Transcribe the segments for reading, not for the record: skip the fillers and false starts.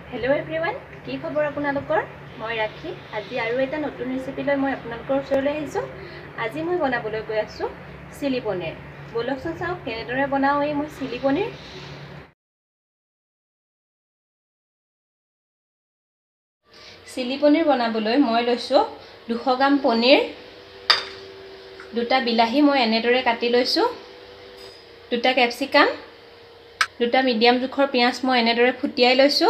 Hello everyone की खबर आपनालोकर मैं राखी आज आरो एटा नतुन रेसिपि লৈ মই আপোনালোকৰ ওচৰলৈ আহিছো। আজি মই বনাবলৈ গৈ আছো চিলি পনীৰ। বলকচোন চাও কেনেদৰে বনাও এই মই চিলি পনীৰ। চিলি পনীৰ বনাবলৈ মই লৈছো 200 গ্ৰাম পনীৰ, দুটা বিলাহী মই এনেদৰে কাটি লৈছো, দুটা ক্যাপসিকাম, দুটা মিডিয়াম জোখৰ পিয়াজ মই এনেদৰে ফুটিয়াই লৈছো,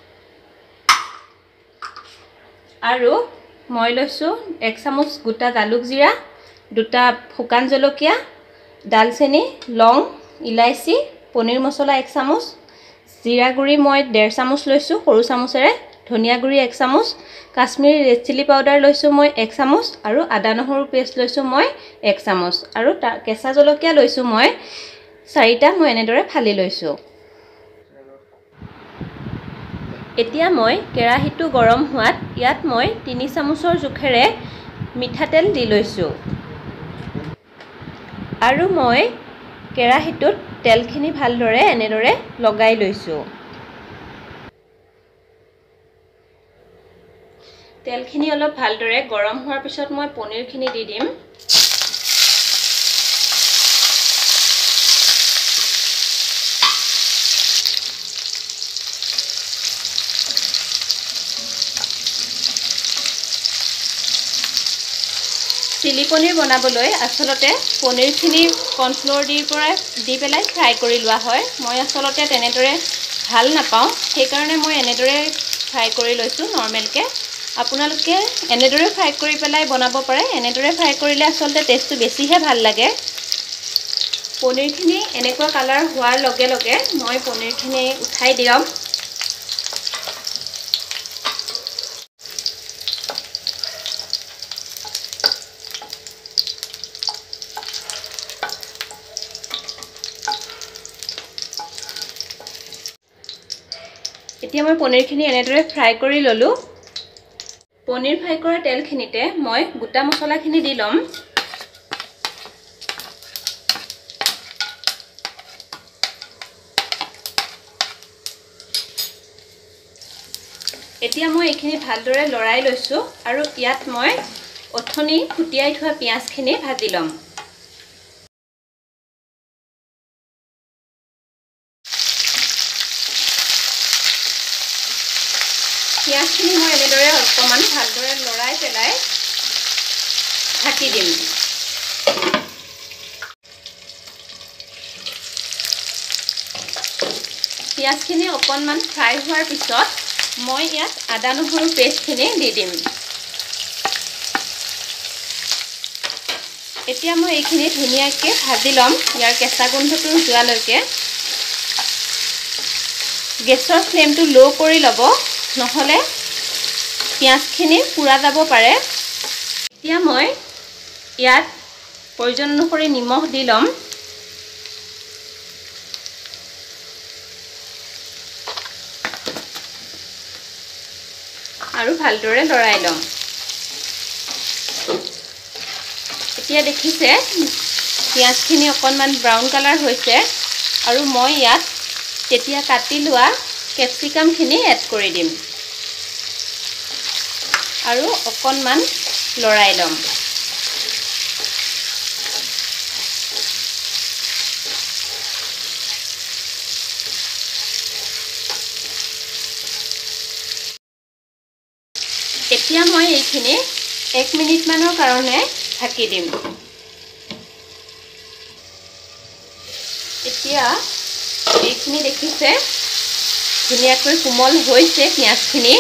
আৰু মই লৈছো 1 চামুচ গোটা জালুক জিৰা, দুটা শুকান জলকীয়া, দালচেনি, লং, ইলাইচি, পনীৰ মছলা 1 চামুচ, জিৰা গুৰি মই 1.5 চামুচ লৈছো সৰু চামুচেৰে, ধনিয়া গুৰি 1 চামুচ, কাশ্মীৰী ৰেড চিলি পাউডাৰ লৈছো মই 1 চামুচ, আৰু আদা নহৰু পেষ্ট লৈছো মই 1 চামুচ, আৰু কেঁচা জলকীয়া লৈছো মই 4টা মই এনেদৰে ফালি লৈছো। এতিয়া মই কেৰাহীটো গৰম হোৱাত ইয়াত মই 3 চামুচৰ জোখেৰে মিঠাতেল দি লৈছো, আৰু মই কেৰাহীটোত তেলখিনি ভালদৰে এনেদৰে লগাই লৈছো। তেলখিনি অলপ ভালদৰে গৰম হোৱাৰ পিছত মই পনীৰখিনি দি দিম। চিলি পনীৰ বনাবলৈ আসলতে পনীৰখিনি কৰ্ণফ্লোৰ দি পেলাই ফ্ৰাই কৰি লোৱা হয়। মই আসলতে তেনেদৰে ভাল নাপাওঁ, সেইকাৰণে মই এনেদৰে ফ্ৰাই কৰি লৈছো নৰ্মেলকে। আপোনালোকে এনেদৰে ফ্ৰাই কৰি পেলাই বনাব পাৰে, এনেদৰে ফ্ৰাই কৰিলে আসলতে টেষ্টটো বেছিহে ভাল লাগে। পনীৰখিনি এনেকুৱা কালাৰ হোৱাৰ লগে লগে মই পনীৰখিনি উঠাই দিম। এতিয়া মই পনীৰখিনি এনেদৰে ফ্ৰাই কৰি ললো। পনীৰ ফ্ৰাই কৰা তেলখিনিতে মই গোটা মছলাখিনি দি লম। এতিয়া মই এইখিনি ভালদৰে লৰাই লৈছো, আৰু ইয়াত মই অথনি ফুটিয়াই থোৱা পিয়াজখিনি ভাজি লম। পিয়াজখিনি মই এনেদৰে অকমান ভালদৰে লৰাই পেলাই ঢাকি দিম। পিয়াজখিনি অকনমান ফ্ৰাই হোৱাৰ পিছত মই ইয়াত আদা নহৰু পেষ্টখিনি দি দিম। এতিয়া মই এইখিনি ধুনীয়াকৈ ভাজি ল'ম, ইয়াৰ কেঁচা গোন্ধটো যোৱালৈকে। গেছৰ ফ্লেমটো ল' কৰি ল'ব, নহ'লে পিয়াজখিনি পুৰা যাব পাৰে। এতিয়া মই ইয়াত প্ৰয়োজন অনুসৰি নিমখ দি ল'ম। আৰু ভালদৰে লৰাই ল'ম। এতিয়া দেখিছে পিয়াজখিনি অকণমান ব্ৰাউন কালাৰ হৈছে, আৰু মই ইয়াত তেতিয়া কাটি লোৱা কেপচিকামখিনি এড কৰি দিম, আৰু অকণমান লৰাই ল'ম। এতিয়া মই এইখিনি 1 মিনিটমানৰ কাৰণে ঢাকি দিম। এতিয়া এইখিনি দেখিছে ধুনীয়াকৈ কোমল হৈছে পিঁয়াজখিনি,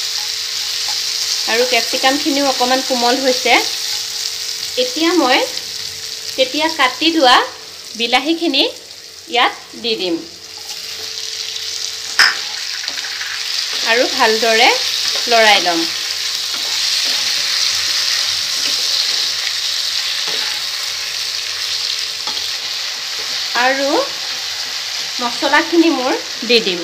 আৰু কেপচিকামখিনিও অকণমান কোমল হৈছে। এতিয়া মই তেতিয়া কাটি লোৱা বিলাহীখিনি ইয়াত দি দিম, আৰু ভালদৰে লৰাই ল'ম। আৰু মছলাখিনি মোৰ দি দিম।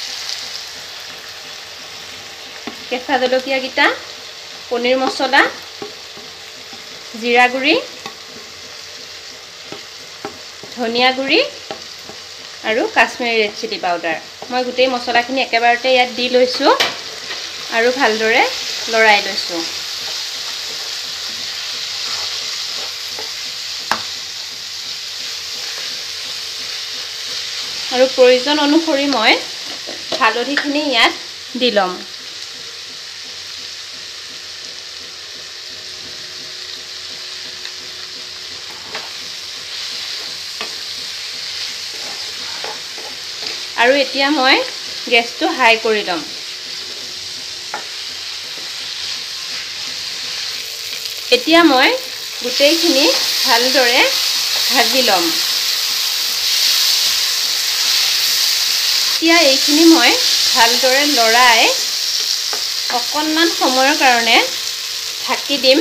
কেঁচা জলকীয়াকেইটা, পনীৰ মছলা, জিৰা গুৰি, ধনিয়া গুৰি, আৰু কাশ্মীৰী ৰেড চিলি পাউডাৰ। মই গোটেই মছলাখিনি একেবাৰতে ইয়াত দি লৈছোঁ আৰু ভালদৰে লৰাই লৈছোঁ। আৰু প্ৰয়োজন অনুসৰি মই হালধিখিনি ইয়াত দি ল'ম। আৰু এতিয়া মই গেছটো হাই কৰি ল'ম। এতিয়া মই গোটেইখিনি ভালদৰে ভাজি ল'ম। এতিয়া এইখিনি মই ভালদৰে লৰাই অকণমান সময়ৰ কাৰণে ঢাকি দিম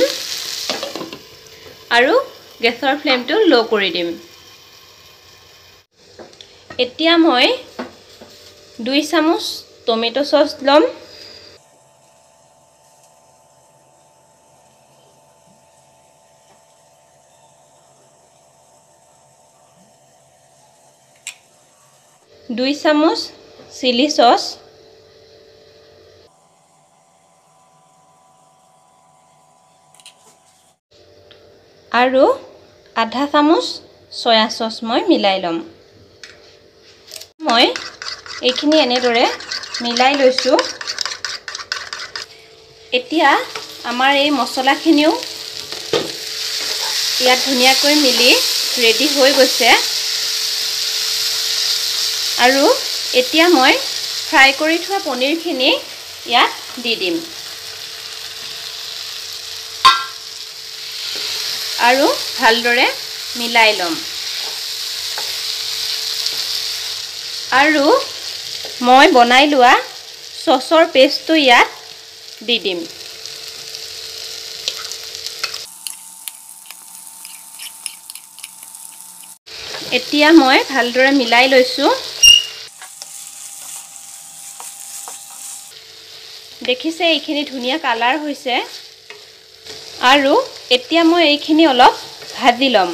আৰু গেছৰ ফ্লেমটো ল' কৰি দিম। এতিয়া মই 2 চামুচ টমেটো চচ ল'ম। দুই চামুচ চিলি চচ, আৰু আধা চামুচ সয়া চচ মই মিলাই ল'ম। মই এইখিনি এনেদৰে মিলাই লৈছোঁ। এতিয়া আমাৰ এই মছলাখিনিও ইয়াত ধুনীয়াকৈ মিলি ৰেডি হৈ গৈছে। আৰু এতিয়া মই ফ্ৰাই কৰি থোৱা পনীৰখিনি ইয়াত দি দিম আৰু ভালদৰে মিলাই ল'ম। আৰু মই বনাই লোৱা চচৰ পেষ্টটো ইয়াত দি দিম। এতিয়া মই ভালদৰে মিলাই লৈছোঁ। দেখিছে এইখিনি ধুনীয়া কালাৰ হৈছে। আৰু এতিয়া মই এইখিনি অলপ ভাজি ল'ম।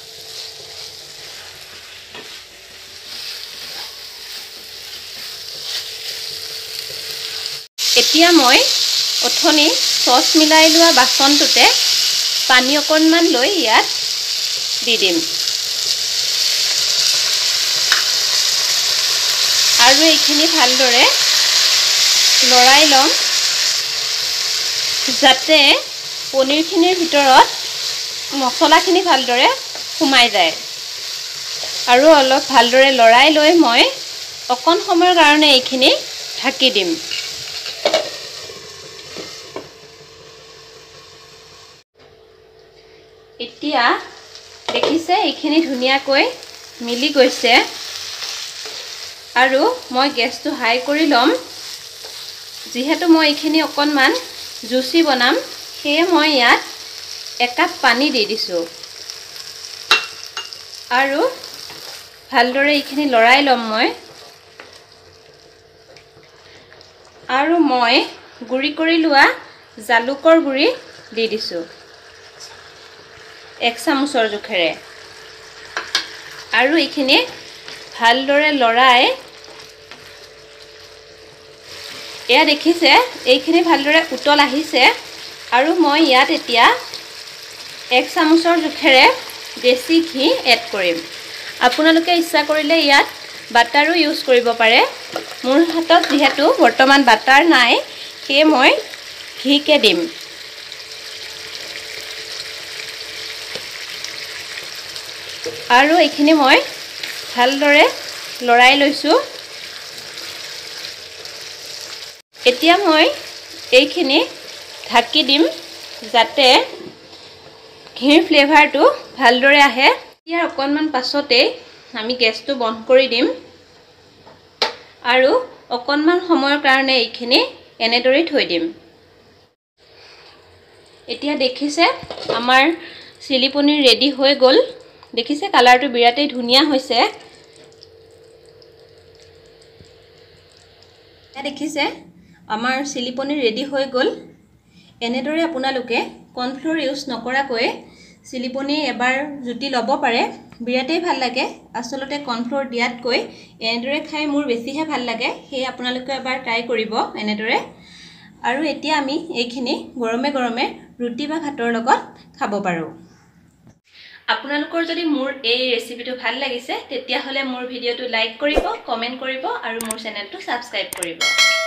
এতিয়া মই অথনি চচ মিলাই লোৱা বাচনটোতে পানী অকণমান লৈ ইয়াত দি দিম আৰু এইখিনি ভালদৰে লৰাই ল'ম যাতে পনীৰখিনিৰ ভিতৰত মছলাখিনি ভালদৰে সোমাই যায়। আৰু অলপ ভালদৰে লৰাই লৈ মই অকণ সময়ৰ কাৰণে এইখিনি ঢাকি দিম। এতিয়া দেখিছে এইখিনি ধুনীয়াকৈ মিলি গৈছে। আৰু মই গেছটো হাই কৰি ল'ম। যিহেতু মই এইখিনি অকণমান জুচি বনাম, সেয়ে মই ইয়াত 1 কাপ পানী দি দিছোঁ আৰু ভালদৰে এইখিনি লৰাই ল'ম মই। আৰু মই গুড়ি কৰি লোৱা জালুকৰ গুড়ি দি দিছোঁ 1 চামুচৰ জোখেৰে। আৰু এইখিনি ভালদৰে লৰাই এয়া দেখিছে এইখিনি ভালদৰে উতল আহিছে। আৰু মই ইয়াত এতিয়া 1 চামুচৰ জোখেৰে দেশী ঘি এড কৰিম। আপোনালোকে ইচ্ছা কৰিলে ইয়াত বাটাৰো ইউজ কৰিব পাৰে। মোৰ হাতত যিহেতু বৰ্তমান বাটাৰ নাই, সেয়ে মই ঘিকে দিম। আৰু এইখিনি মই ভালদৰে লৰাই লৈছোঁ। এতিয়া মই এইখিনি ঢাকি দিম যাতে ঘিৰ ফ্লেভাৰটো ভালদৰে আহে। ইয়াৰ অকণমান পাছতেই আমি গেছটো বন্ধ কৰি দিম আৰু অকণমান সময়ৰ কাৰণে এইখিনি এনেদৰেই থৈ দিম। এতিয়া দেখিছে আমাৰ চিলি পনীৰ ৰেডি হৈ গ'ল। দেখিছে কালাৰটো বিৰাটেই ধুনীয়া হৈছে। দেখিছে আমাৰ চিলি পনীৰ ৰেডি হৈ গ'ল। এনেদৰে আপোনালোকে কৰ্ণফ্ল'ৰ ইউজ নকৰাকৈ চিলি পনীৰ এবাৰ জুতি ল'ব পাৰে। বিৰাটেই ভাল লাগে আসলতে কৰ্ণফ্লোৰ দিয়াতকৈ এনেদৰে খাই মোৰ বেছিহে ভাল লাগে সেই আপোনালোকে এবাৰ ট্ৰাই কৰিব এনেদৰে আৰু এতিয়া আমি এইখিনি গৰমে গৰমে ৰুটি বা ভাতৰ লগত খাব পাৰো আপোনালোকৰ যদি মোৰ এই ৰেচিপিটো ভাল লাগিছে তেতিয়া হলে মোৰ ভিডিওটো লাইক কৰিব কমেন্ট কৰিব আৰু মোৰ চেনেলটো সাবস্ক্ৰাইব কৰিব